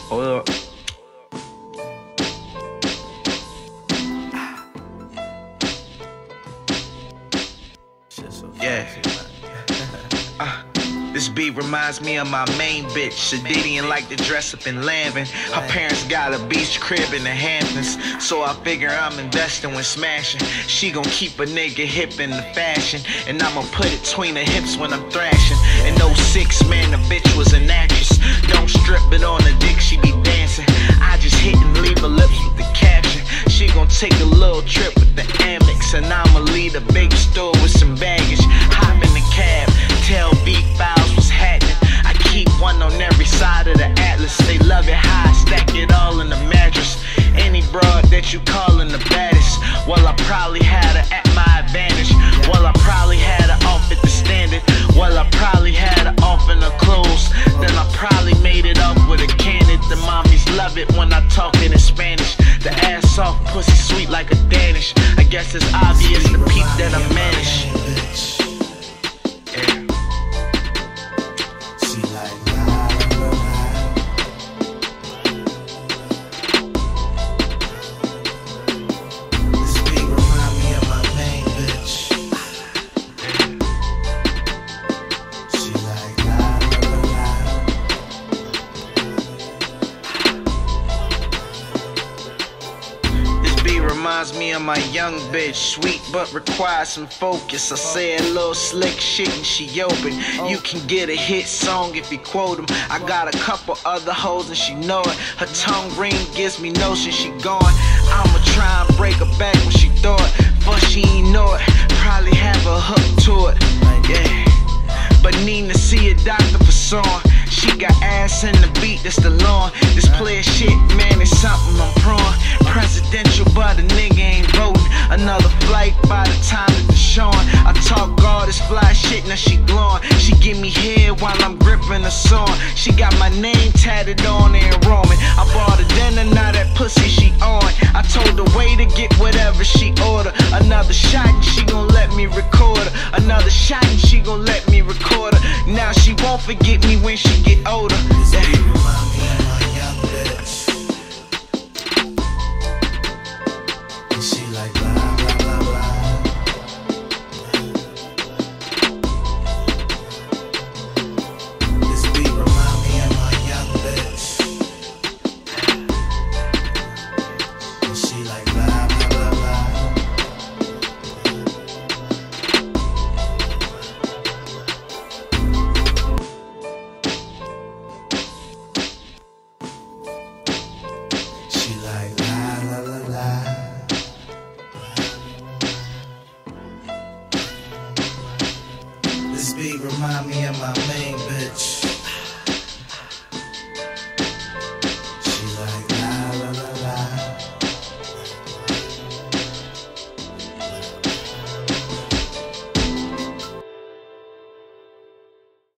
Hold up. Yeah. This beat reminds me of my main bitch. Shadidi like to dress up in lambing. Her parents got a beach crib in the Hamptons, so I figure I'm investing when smashing. She gon' keep a nigga hip in the fashion, and I'ma put it between her hips when I'm thrashing. In 06, man, the bitch was an actress. Don't strip it on the dick, she be dancing. I just hit and leave her lips with the caption. She gon' take a little trip with the Amex, and I'ma leave the big store with some baggage. Hop in the cab, tell V-Files what's happening. I keep one on every side of the Atlas. They love it high, stack it all in the mattress. Any broad that you callin' the baddest, well, I probably had her at my advantage. Well, I probably had her off at the standard. Well, I probably had her off in her clothes. Then I probably made it up with a candid. The mommies love it when I talk it in Spanish. The ass soft, pussy sweet like a Danish. I guess it's obvious the peep that I manage. Reminds me of my young bitch, sweet but requires some focus. I say a little slick shit and she open. You can get a hit song if you quote them. I got a couple other hoes and she know it. Her tongue ring gives me notion she gone. I'ma try and break her back when she throw it, but she ain't know it. Probably have a hook to it, yeah. But need to see a doctor for song. She got ass in the beat, that's the lawn. This player shit, man, it's something I'm prawn. Presidential, but a nigga ain't voting. Another flight by the time that the showing. I talk all this fly shit, now she glowing. She give me head while I'm gripping her song. She got my name tatted on her in Roman. I bought her dinner, now that pussy she on. I told her way to get whatever she order. Another shot and she gon' let me record her. Another shot and she gon' let me record her. Now she won't forget me when she get older. Remind me of my main bitch.